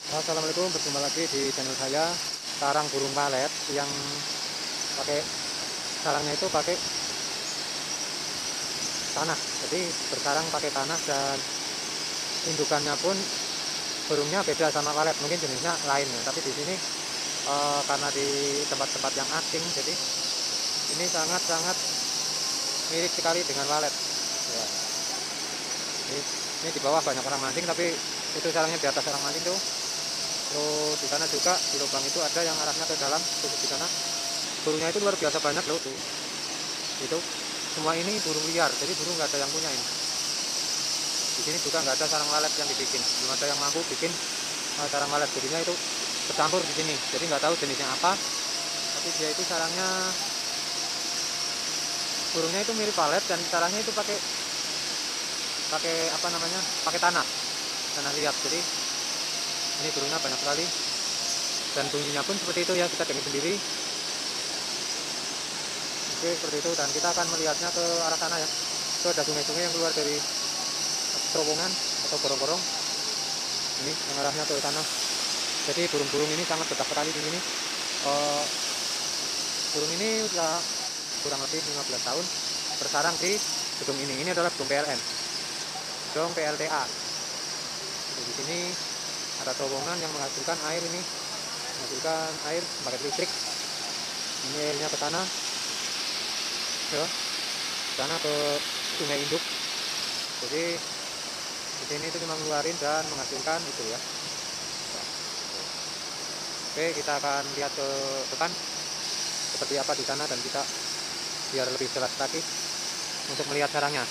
Assalamualaikum, berjumpa lagi di channel saya. Sarang burung walet yang pakai sarangnya itu pakai tanah, jadi bersarang pakai tanah, dan indukannya pun burungnya beda sama walet, mungkin jenisnya lain ya. Tapi di sini karena di tempat-tempat yang asing, jadi ini sangat-sangat mirip sekali dengan walet ya. Ini di bawah banyak orang mancing, tapi itu sarangnya di atas orang mancing tuh. Terus di sana juga di lubang itu ada yang arahnya ke dalam, tutup di sana. Burungnya itu luar biasa banyak loh tuh. Itu semua ini burung liar, jadi burung nggak ada yang punya ini. Di sini juga nggak ada sarang walet yang dibikin, belum ada yang mampu bikin sarang walet. Jadinya itu bercampur di sini, jadi nggak tahu jenisnya apa. Tapi dia itu sarangnya, burungnya itu mirip walet, dan sarangnya itu pakai pakai apa namanya, pakai tanah liat. Jadi ini burungnya banyak sekali, dan bunyinya pun seperti itu ya, kita dengar sendiri. Oke, seperti itu, dan kita akan melihatnya ke arah sana ya. Itu ada sungai-sungai yang keluar dari terowongan atau gorong-gorong ini yang arahnya ke sana. Jadi burung-burung ini sangat betah sekali di sini. Burung ini sudah kurang lebih 15 tahun bersarang di gedung ini. Ini adalah gedung PLN, gedung PLTA. Jadi di sini ada terowongan yang menghasilkan air, ini menghasilkan air pakai listrik. Ini airnya ke sana ya, sana ke sungai induk. Jadi di sini itu cuma ngeluarin dan menghasilkan itu ya. Oke, kita akan lihat ke depan seperti apa di sana, dan kita biar lebih jelas lagi untuk melihat sarangnya.